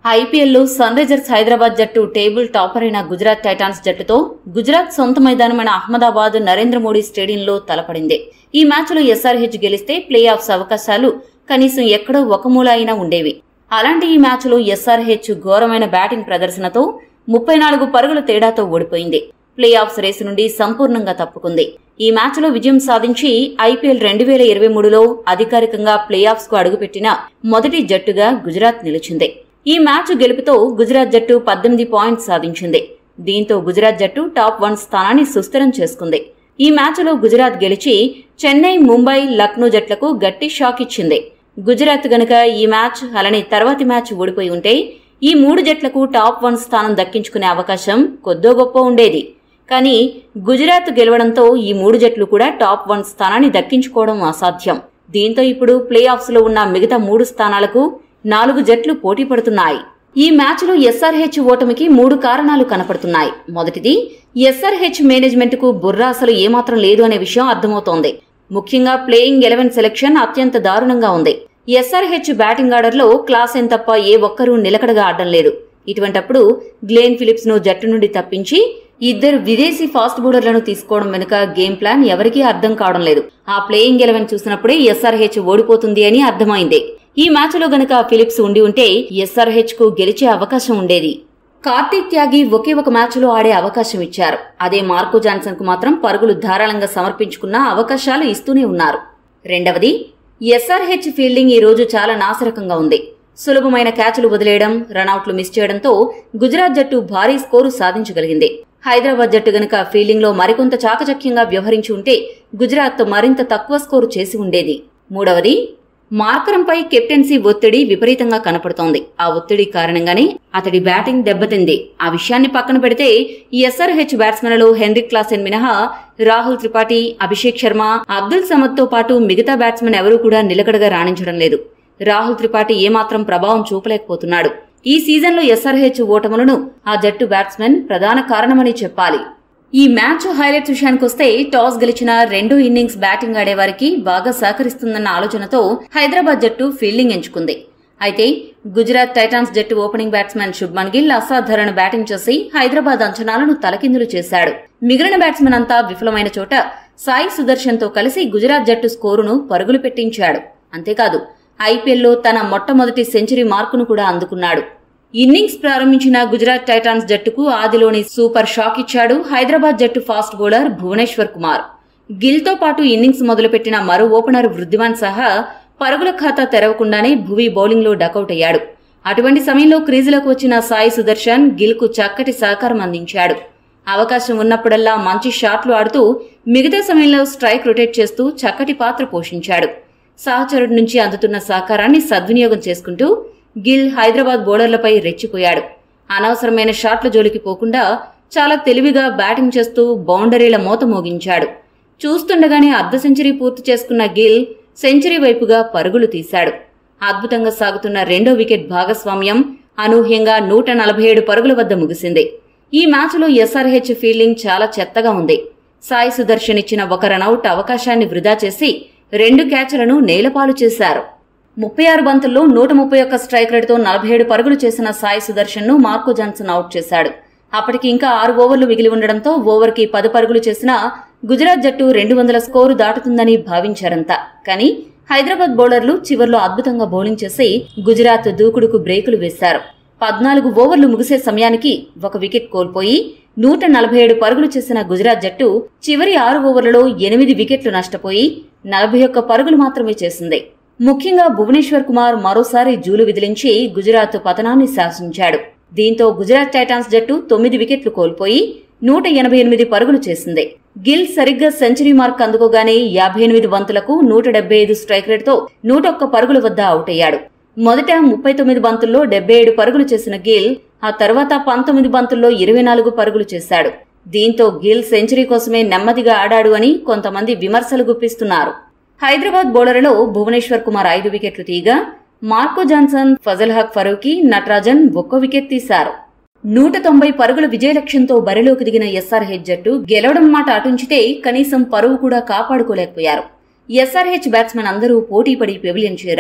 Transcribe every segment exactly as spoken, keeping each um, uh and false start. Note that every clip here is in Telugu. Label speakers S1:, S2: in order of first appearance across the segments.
S1: ఐపీఎల్లో సన్ రైజర్స్ హైదరాబాద్ జట్టు టేబుల్ టాపర్ అయిన గుజరాత్ టైటాన్స్ జట్టుతో గుజరాత్ సొంత మైదానమైన అహ్మదాబాద్ నరేంద్ర మోడీ స్టేడియంలో తలపడింది. ఈ మ్యాచ్లో ఎస్ఆర్హెచ్ గెలిస్తే ప్లే ఆఫ్స్ అవకాశాలు కనీసం ఎక్కడో ఒక మూల అయినా ఉండేవి. అలాంటి ఈ మ్యాచ్లో ఎస్ఆర్హెచ్ ఘోరమైన బ్యాటింగ్ ప్రదర్శనతో ముప్పై నాలుగు పరుగుల తేడాతో ఓడిపోయింది. ప్లే ఆఫ్స్ రేసు నుండి సంపూర్ణంగా తప్పుకుంది. ఈ మ్యాచ్లో విజయం సాధించి ఐపీఎల్ రెండు వేల ఇరవై మూడులో అధికారికంగా ప్లే ఆఫ్స్ కు అడుగుపెట్టిన మొదటి జట్టుగా గుజరాత్ నిలిచింది. ఈ మ్యాచ్ గెలుపుతో గుజరాత్ జట్టు పద్దెనిమిది పాయింట్స్ సాధించింది. దీంతో గుజరాత్ జట్టు టాప్ వన్ స్థానాన్ని సుస్థిరం చేసుకుంది. ఈ మ్యాచ్లో గుజరాత్ గెలిచి చెన్నై, ముంబై, లక్నో జట్లకు గట్టి షాక్ ఇచ్చింది. గుజరాత్ గనుక ఈ మ్యాచ్ అలానే తర్వాతి మ్యాచ్ ఓడిపోయి ఉంటే ఈ మూడు జట్లకు టాప్ వన్ స్థానం దక్కించుకునే అవకాశం కొద్దో గొప్ప ఉండేది. కానీ గుజరాత్ గెలవడంతో ఈ మూడు జట్లు కూడా టాప్ వన్ స్థానాన్ని దక్కించుకోవడం అసాధ్యం. దీంతో ఇప్పుడు ప్లే ఆఫ్స్ లో ఉన్న మిగతా మూడు స్థానాలకు నాలుగు జట్లు పోటీ పడుతున్నాయి. ఈ మ్యాచ్లో ఎస్ఆర్హెచ్ ఓటమికి మూడు కారణాలు కనపడుతున్నాయి. మొదటిది, ఎస్ఆర్హెచ్ మేనేజ్మెంట్ కు బుర్ర అసలు ఏమాత్రం లేదు అనే విషయం అర్థమవుతోంది. ముఖ్యంగా ప్లేయింగ్ ఎలెవెన్ సెలెక్షన్ అత్యంత దారుణంగా ఉంది. ఎస్ఆర్హెచ్ బ్యాటింగ్ ఆర్డర్ లో క్లాసెన్ తప్ప ఏ ఒక్కరూ నిలకడగా ఆడడం లేదు. ఇటువంటప్పుడు గ్లెన్ ఫిలిప్స్ ను జట్టు నుండి తప్పించి ఇద్దరు విదేశీ ఫాస్ట్ బౌలర్లను తీసుకోవడం వెనుక గేమ్ ప్లాన్ ఎవరికీ అర్థం కావడం లేదు. ఆ ప్లేయింగ్ ఎలెవెన్ చూసినప్పుడే ఎస్ఆర్హెచ్ ఓడిపోతుంది అని అర్థమైంది. ఈ మ్యాచ్ లో గనక ఫిలిప్స్ ఉండి ఉంటే ఎస్ఆర్హెచ్ కు గెలిచే అవకాశం ఉండేది. కార్తీక్ త్యాగి ఒకే ఒక మ్యాచ్ లో ఆడే అవకాశం ఇచ్చారు. అదే మార్కో జాన్సన్ కు మాత్రం పరుగులు ధారాళంగా సమర్పించుకున్న అవకాశాలు ఇస్తూనే ఉన్నారు. రెండవది, ఎస్ఆర్హెచ్ ఫీల్డింగ్ ఈ రోజు చాలా నాశరకంగా ఉంది. సులభమైన క్యాచ్లు వదిలేయడం, రనౌట్లు మిస్ చేయడంతో గుజరాత్ జట్టు భారీ స్కోరు సాధించగలిగింది. హైదరాబాద్ జట్టు గనక ఫీల్డింగ్ లో మరికొంత చాకచక్యంగా వ్యవహరించి ఉంటే గుజరాత్ మరింత తక్కువ స్కోరు చేసి ఉండేది. మూడవది, మార్కరంపై కెప్టెన్సీ ఒత్తిడి విపరీతంగా కనపడుతోంది. ఆ ఒత్తిడి కారణంగానే అతడి బ్యాటింగ్ దెబ్బతింది. ఆ విషయాన్ని పక్కన పెడితే ఎస్ఆర్హెచ్ బ్యాట్స్మెన్లలో హెన్రిక్ క్లాసెన్ మినహా రాహుల్ త్రిపాఠి, అభిషేక్ శర్మ, అబ్దుల్ సమద్ తో పాటు మిగతా బ్యాట్స్మెన్ ఎవరూ కూడా నిలకడగా రాణించడం లేదు. రాహుల్ త్రిపాఠి ఏమాత్రం ప్రభావం చూపలేకపోతున్నాడు. ఈ సీజన్లో ఎస్ఆర్హెచ్ ఓటములను ఆ జట్టు బ్యాట్స్మెన్ ప్రధాన కారణమని చెప్పాలి. ఈ మ్యాచ్ హైలైట్స్ విషయానికొస్తే టాస్ గెలిచిన రెండో ఇన్నింగ్స్ బ్యాటింగ్ ఆడేవారికి బాగా సహకరిస్తుందన్న ఆలోచనతో హైదరాబాద్ జట్టు ఫీల్డింగ్ ఎంచుకుంది. అయితే గుజరాత్ టైటాన్స్ జట్టు ఓపెనింగ్ బ్యాట్స్మెన్ శుభ్మన్ గిల్ అసాధారణ బ్యాటింగ్ చేసి హైదరాబాద్ అంచనాలను తలకిందులు చేశాడు. మిగిలిన బ్యాట్స్మెన్ అంతా విఫలమైన చోట సాయి సుదర్శన్ తో కలిసి గుజరాత్ జట్టు స్కోరును పరుగులు పెట్టించాడు. అంతేకాదు ఐపీఎల్లో తన మొట్టమొదటి సెంచరీ మార్కును కూడా అందుకున్నాడు. ఇన్నింగ్స్ ప్రారంభించిన గుజరాత్ టైటాన్స్ జట్టుకు ఆదిలోని సూపర్ షాక్ ఇచ్చాడు హైదరాబాద్ జట్టు ఫాస్ట్ బౌలర్ భువనేశ్వర్ కుమార్. గిల్ తో పాటు ఇన్నింగ్స్ మొదలుపెట్టిన మరో ఓపెనర్ వృద్ధిమాన్ సహా పరుగుల ఖాతా తెరవకుండానే భువి బౌలింగ్ లో డకౌట్ అయ్యాడు. అటువంటి సమయంలో క్రీజులకు వచ్చిన సాయి సుదర్శన్ గిల్ కు చక్కటి సహకారం అందించాడు. అవకాశం ఉన్నప్పుడల్లా మంచి షాట్లు ఆడుతూ మిగతా సమయంలో స్ట్రైక్ రొటేట్ చేస్తూ చక్కటి పాత్ర పోషించాడు. సహచరుడి నుంచి అందుతున్న సహకారాన్ని సద్వినియోగం చేసుకుంటూ గిల్ హైదరాబాద్ బౌలర్లపై రెచ్చిపోయాడు. అనవసరమైన షాట్ల జోలికి పోకుండా చాలా తెలివిగా బ్యాటింగ్ చేస్తూ బౌండరీల మోత మోగించాడు. చూస్తుండగానే అర్ధ సెంచరీ పూర్తి చేసుకున్న గిల్ సెంచరీ వైపుగా పరుగులు తీశాడు. అద్భుతంగా సాగుతున్న రెండో వికెట్ భాగస్వామ్యం అనూహ్యంగా నూట నలభై ఏడు పరుగుల వద్ద ముగిసింది. ఈ మ్యాచ్లో ఎస్ఆర్హెచ్ ఫీల్డింగ్ చాలా చెత్తగా ఉంది. సాయి సుదర్శన్ ఇచ్చిన ఒక రనౌట్ అవకాశాన్ని వృధా చేసి రెండు క్యాచ్లను నేలపాలు చేశారు. ముప్పై ఆరు బంతుల్లో నూట ముప్పై ఒక్క స్ట్రైక్ రేటుతో నలభై ఏడు పరుగులు చేసిన సాయి సుదర్శన్ ను మార్కో జాన్సన్ అవుట్ చేశాడు. అప్పటికి ఇంకా ఆరు ఓవర్లు మిగిలి ఉండడంతో ఓవర్ కి పది పరుగులు చేసిన గుజరాత్ జట్టు రెండు వందల స్కోరు దాటుతుందని భావించారంతా. కానీ హైదరాబాద్ బౌలర్లు చివర్లో అద్భుతంగా బౌలింగ్ చేసి గుజరాత్ దూకుడుకు బ్రేకులు వేశారు. పద్నాలుగు ఓవర్లు ముగిసే సమయానికి ఒక వికెట్ కోల్పోయి నూట నలభై ఏడు పరుగులు చేసిన గుజరాత్ జట్టు చివరి ఆరు ఓవర్లలో ఎనిమిది వికెట్లు నష్టపోయి నలభై ఒక్క పరుగులు మాత్రమే చేసింది. ముఖ్యంగా భువనేశ్వర్ కుమార్ మరోసారి జూలు విదిలించి గుజరాత్ పతనాన్ని శాసించాడు. దీంతో గుజరాత్ టైటాన్స్ జట్టు తొమ్మిది వికెట్లు కోల్పోయి నూట ఎనభై ఎనిమిది పరుగులు చేసింది. గిల్ సరిగ్గా సెంచరీ మార్క్ అందుకోగానే యాభై ఎనిమిది బంతులకు నూట డెబ్బై ఐదు స్ట్రైక్ రేటుతో నూట ఒక్క పరుగుల వద్ద అవుట్ అయ్యాడు. మొదట ముప్పై తొమ్మిది బంతుల్లో డెబ్బై ఏడు పరుగులు చేసిన గిల్ ఆ తర్వాత పంతొమ్మిది బంతుల్లో ఇరవై నాలుగు పరుగులు చేశాడు. దీంతో గిల్ సెంచరీ కోసమే నెమ్మదిగా ఆడాడు అని కొంతమంది విమర్శలు గుప్పిస్తున్నారు. హైదరాబాద్ బౌలర్లలో భువనేశ్వర్ కుమార్ ఐదు వికెట్లు తీయగా Marco Jansen, Fazalhaq Farooqi, Natarajan ఒక్కో వికెట్ తీశారు. నూట తొంభై పరుగుల విజయ లక్ష్యంతో బరిలోకి దిగిన ఎస్ఆర్హెచ్ జట్టు గెలవడం మాట అటుంచితే కనీసం పరువు కూడా కాపాడుకోలేకపోయారు. ఎస్ఆర్హెచ్ బ్యాట్స్మెన్ అందరూ పోటీపడి పెవిలియన్ చేరారు.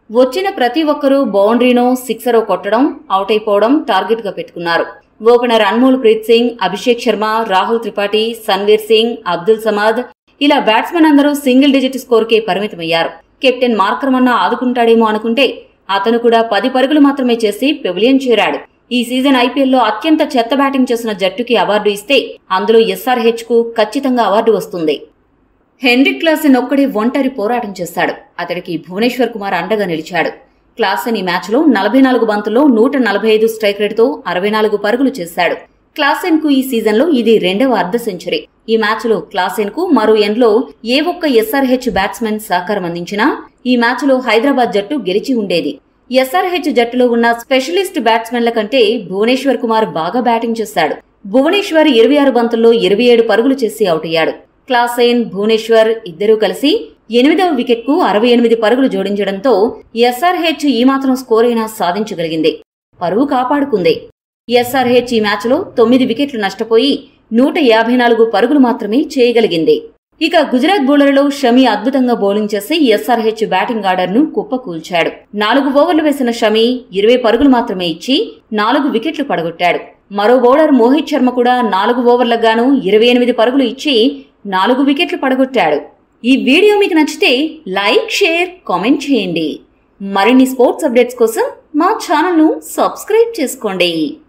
S1: వచ్చిన ప్రతి ఒక్కరూ బౌండరీనో సిక్సరో కొట్టడం, అవుట్ అయిపోవడం టార్గెట్ గా పెట్టుకున్నారు. ఓపెనర్ అన్మోల్ ప్రీత్ సింగ్, అభిషేక్ శర్మ, రాహుల్ త్రిపాఠి, సన్వీర్ సింగ్, అబ్దుల్ సమాద్ ఇలా బ్యాట్స్మెన్ అందరూ సింగిల్ డిజిట్ స్కోర్కే పరిమితమయ్యారు. కెప్టెన్ మార్కరమన్నా ఆదుకుంటాడేమో అనుకుంటే అతను కూడా పది పరుగులు మాత్రమే చేసి పెవిలియన్ చేరాడు. ఈ సీజన్ ఐపీఎల్లో అత్యంత చెత్త బ్యాటింగ్ చేసిన జట్టుకి అవార్డు ఇస్తే అందులో ఎస్ఆర్హెచ్ కు ఖచ్చితంగా అవార్డు వస్తుంది. హెన్రిక్ క్లాసెన్ ఒక్కడే ఒంటరి పోరాటం చేశాడు. అతడికి భువనేశ్వర్ కుమార్ అండగా నిలిచాడు. క్లాసెన్ ఈ మ్యాచ్ లో నలభై నాలుగు బంతుల్లో నూట నలభై ఐదు స్ట్రైక్ రేట్ తో అరవై నాలుగు పరుగులు చేశాడు. క్లాసెన్ కు ఈ సీజన్ లో ఇది రెండవ అర్ధ సెంచరీ. ఈ మ్యాచ్ లో క్లాసెన్ కు మరో ఎండ్ లో ఏ ఒక్క ఎస్ఆర్హెచ్ బ్యాట్స్మెన్ సహకారం అందించినా ఈ మ్యాచ్ లో హైదరాబాద్ జట్టు గెలిచి ఉండేది. ఎస్ఆర్హెచ్ జట్టులో ఉన్న స్పెషలిస్ట్ బ్యాట్స్మెన్ల కంటే భువనేశ్వర్ కుమార్ బాగా బ్యాటింగ్ చేశాడు. భువనేశ్వర్ ఇరవై ఆరు బంతుల్లో ఇరవై ఏడు పరుగులు చేసి అవుట్ అయ్యాడు. క్లాసెన్, భువనేశ్వర్ ఇద్దరూ కలిసి ఎనిమిదవ వికెట్ కు అరవై ఎనిమిది పరుగులు జోడించడంతో ఎస్ఆర్హెచ్ ఈ మాత్రం స్కోర్ అయినా సాధించగలిగింది. పరువు కాపాడుకుంది. ఎస్ఆర్హెచ్ ఈ మ్యాచ్ లో తొమ్మిది వికెట్లు నష్టపోయి నూట యాభై నాలుగు పరుగులు మాత్రమే చేయగలిగింది. ఇక గుజరాత్ బౌలర్లో షమి అద్భుతంగా బౌలింగ్ చేసి ఎస్ఆర్హెచ్ బ్యాటింగ్ ఆర్డర్ ను కుప్పకూల్చాడు. నాలుగు ఓవర్లు వేసిన షమి ఇరవై పరుగులు మాత్రమే ఇచ్చి నాలుగు వికెట్లు పడగొట్టాడు. మరో బౌలర్ మోహిత్ శర్మ కూడా నాలుగు ఓవర్లకు గాను ఇరవై ఎనిమిది పరుగులు ఇచ్చి నాలుగు వికెట్లు పడగొట్టాడు. ఈ వీడియో మీకు నచ్చితే లైక్, షేర్, కామెంట్ చేయండి. మరిన్ని స్పోర్ట్స్ అప్డేట్స్ కోసం మా ఛానల్ ను సబ్స్క్రైబ్ చేసుకోండి.